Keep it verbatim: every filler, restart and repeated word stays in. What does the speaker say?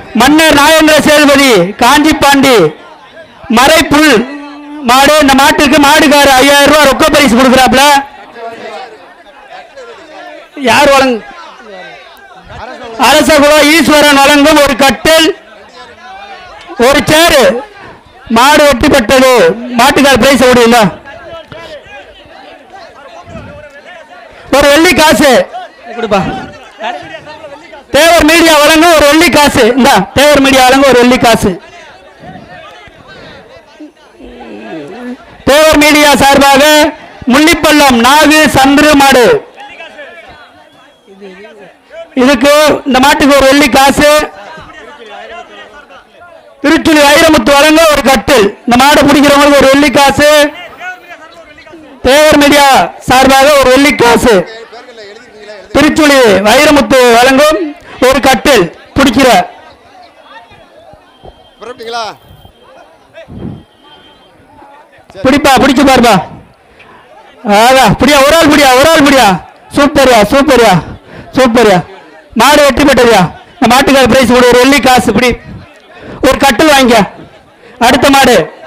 மன்னர் நாயந்திர சேதுபதி காஞ்சி பாண்டி மறைப்புல் மாடு. இந்த மாட்டுக்கு மாடுகாரு ஐயாயிரம் ரூபாய் ரொக்க பரிசு கொடுக்குறாப்ல. யார் வழங்க? அரசகுல ஈஸ்வரன் வழங்கும் ஒரு கட்டில் ஒரு சேரு. மாடு வெட்டிப்பட்டது. மாட்டுக்கார பிரைஸ் ஓடுங்களா? ஒரு வெள்ளி காசு கொடுப்பா. தேவர் மீடியா வழங்க ஒரு வெள்ளி காசு. இந்த தேவர் மீடியா வழங்க ஒரு வெள்ளி காசு. தேவர் மீடியா சார்பாக முள்ளிப்பள்ளம் நாகு சந்திர மாடு. இதுக்கு இந்த மாட்டுக்கு ஒரு வெள்ளி காசு. திருச்சுழி வைரமுத்து வழங்க ஒரு கட்டில். இந்த மாடு பிடிக்கிறவங்களுக்கு ஒரு வெள்ளி காசு. தேவர் மீடியா சார்பாக ஒரு வெள்ளி காசு. திருச்சுழி வைரமுத்து வழங்கும் ஒரு கட்டில். பிடிக்கிற பிடிப்பா பிடிச்சு பாருப்பா. புடியா ஒரு ஆள் புடியா ஒரு ஆள் புடியா. சூப்பர்யா சூப்பர்யா சூப்பர்யா. மாடு வெற்றி பெற்றதுயா. இந்த மாட்டுக்கார பிரைஸ் ஒரு வெள்ளி காசு. இப்படி ஒரு கட்டில் வாங்கிக்க. அடுத்த மாடு